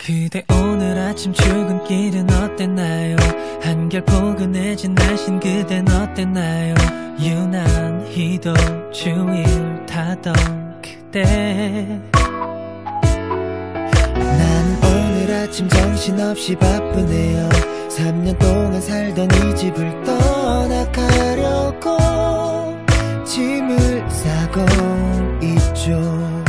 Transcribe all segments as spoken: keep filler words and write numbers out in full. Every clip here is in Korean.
그대 오늘 아침 출근길은 어땠나요? 한결 포근해진 날씬 그댄 어땠나요? 유난히도 주위를 타던 그대. 나는 오늘 아침 정신없이 바쁘네요. 삼 년 동안 살던 이 집을 떠나가려고 짐을 싸고 있죠.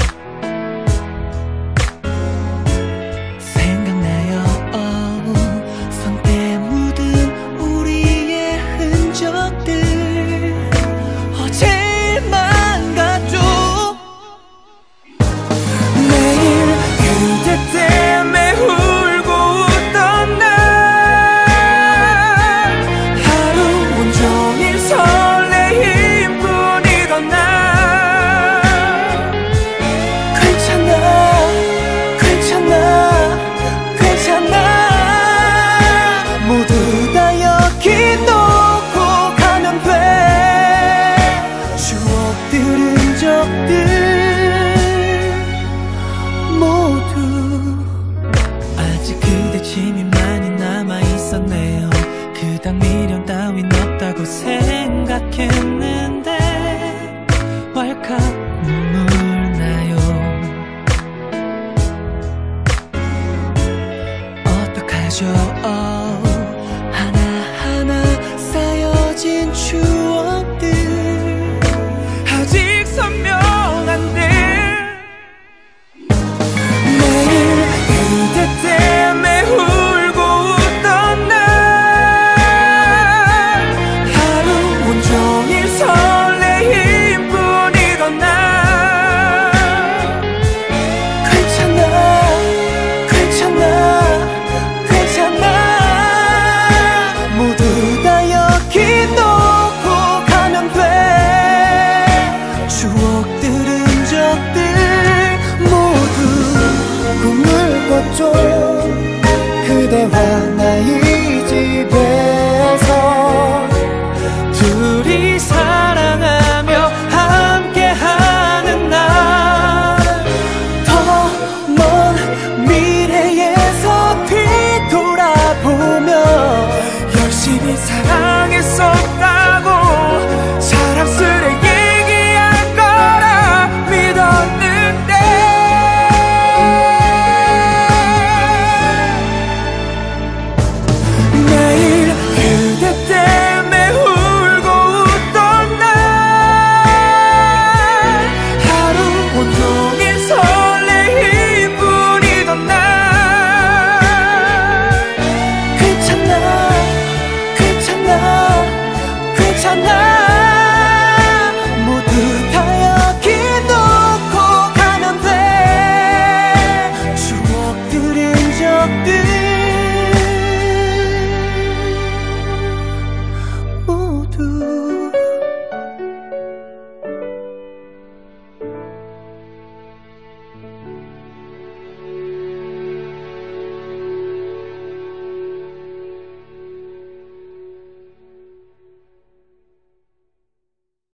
생각나요. 어우, 손때 묻은 우리의 흔적들 어제만 같죠. 매일 그대 때문에 울고 웃던 날, 하루 온종일 설레임뿐이던 날. 괜찮아 괜찮아 괜찮아 모두 다 여기 놓고 가면 돼. 추억들은 적들 모두. 아직 그대 짐이 많이 남아있었네요. 그닥 미련 따윈 없다고 생각했는데 왈칵 눈물 나요. 어떡하죠. 어, 하나하나 쌓여진 추억들 아직 선명한데. 매일 그대 때문에 울고 웃던 날, 하루 온종일 설레임뿐이던 날. 괜찮아 괜찮아 괜찮아 모두 다 여기 놓고 가면 돼. 추억들은 적들 모두 꿈을 꿨죠. 그대와 나 이 집에서 둘이 사랑하며 함께하는 날. 더 먼 미래에서 뒤돌아보며 열심히 사랑했었다고 사랑스레 얘기할 거라 믿었는데. 매일 그대 때문에 울고 웃던 날, 하루 온종일 설레임